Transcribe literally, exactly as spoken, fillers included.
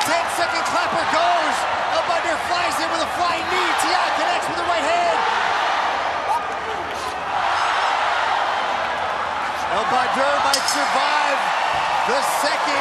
ten second clapper goes. Albadr flies in with a flying knee. Teeyai connects with the right hand. Albadr might survive the second.